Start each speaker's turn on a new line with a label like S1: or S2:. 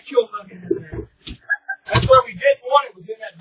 S1: actual looking in there. That's where we didn't want it, was in that